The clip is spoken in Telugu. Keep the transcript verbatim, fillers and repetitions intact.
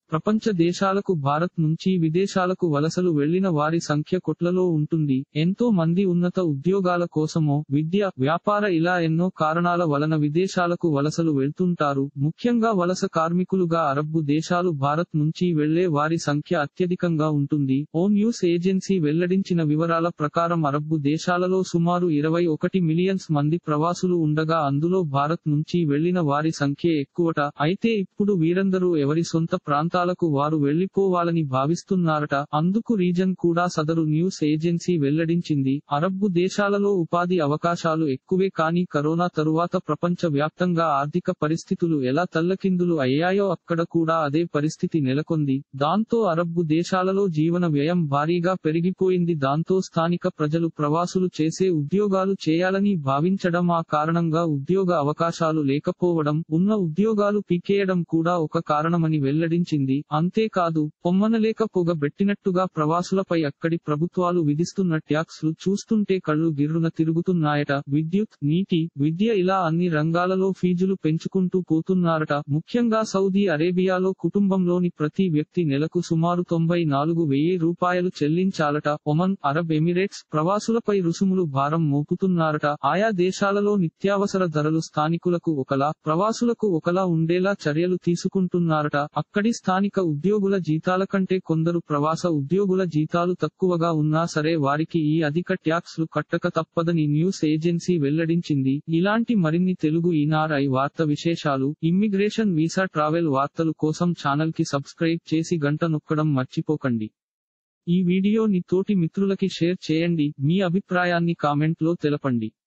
ప్రపంచ దేశాలకు భారత్ నుంచి విదేశాలకు వలసలు వెళ్లిన వారి సంఖ్య కోట్లలో ఉంటుంది. ఎంతో మంది ఉన్నత ఉద్యోగాల కోసమో, విద్య, వ్యాపార ఇలా ఎన్నో కారణాల వలన విదేశాలకు వలసలు వెళ్తుంటారు. ముఖ్యంగా వలస కార్మికులుగా అరబ్బు దేశాలు భారత్ నుంచి వెళ్లే వారి సంఖ్య అత్యధికంగా ఉంటుంది. ఓ న్యూస్ ఏజెన్సీ వెల్లడించిన వివరాల ప్రకారం అరబ్బు దేశాలలో సుమారు ఇరవై ఒకటి మిలియన్స్ మంది ప్రవాసులు ఉండగా అందులో భారత్ నుంచి వెళ్లిన వారి సంఖ్య ఎక్కువట. అయితే ఇప్పుడు వీరందరూ ఎవరి సొంత ప్రాంతాలకు వారు వెళ్లిపోవాలని భావిస్తున్నారట. అందుకు రీజన్ కూడా సదరు న్యూస్ ఏజెన్సీ వెల్లడించింది. అరబ్బు దేశాలలో ఉపాధి అవకాశాలు ఎక్కువే కానీ కరోనా తరువాత ప్రపంచ వ్యాప్తంగా ఆర్థిక పరిస్థితులు ఎలా తల్లకిందులు అయ్యాయో అక్కడ కూడా అదే పరిస్థితి నెలకొంది. దాంతో అరబ్బు దేశాలలో జీవన వ్యయం భారీగా పెరిగిపోయింది. దాంతో స్థానిక ప్రజలు ప్రవాసులు చేసే ఉద్యోగాలు చేయాలని భావించడం, ఆ కారణంగా ఉద్యోగ అవకాశాలు లేకపోవడం, ఉన్న ఉద్యోగాలు పీకేయడం కూడా ఒక కారణమని వెల్లడించింది. అంతేకాదు, పొమ్మనలేక పొగ బెట్టినట్టుగా ప్రవాసులపై అక్కడి ప్రభుత్వాలు విధిస్తున్న ట్యాక్స్లు చూస్తుంటే కళ్ళు గిర్రున తిరుగుతున్నాయట. విద్యుత్, నీటి, విద్య ఇలా అన్ని రంగాలలో ఫీజులు పెంచుకుంటూ పోతున్నారట. ముఖ్యంగా సౌదీ అరేబియాలో కుటుంబంలోని ప్రతి వ్యక్తి నెలకు సుమారు తొంభై నాలుగు వెయ్యి రూపాయలు చెల్లించాలట. ఒమన్, అరబ్ ఎమిరేట్స్ ప్రవాసులపై రుసుములు భారం మోపుతున్నారట. ఆయా దేశాలలో నిత్యావసర ధరలు స్థానికులకు ఒకలా, ప్రవాసులకు ఒకలా ఉండేలా చర్యలు తీసుకుంటున్నారట. అక్కడి స్థానిక ఉద్యోగుల జీతాల కంటే కొందరు ప్రవాస ఉద్యోగుల జీతాలు తక్కువగా ఉన్నా సరే వారికి ఈ అధిక ట్యాక్స్లు కట్టక తప్పదని న్యూస్ ఏజెన్సీ వెల్లడించింది. ఇలాంటి మరిన్ని తెలుగు ఈనార్ఐ వార్త విశేషాలు, ఇమ్మిగ్రేషన్, వీసా, ట్రావెల్ వార్తలు కోసం ఛానల్ కి సబ్స్క్రైబ్ చేసి గంట నొక్కడం మర్చిపోకండి. ఈ వీడియోని తోటి మిత్రులకి షేర్ చేయండి. మీ అభిప్రాయాన్ని కామెంట్ లో తెలపండి.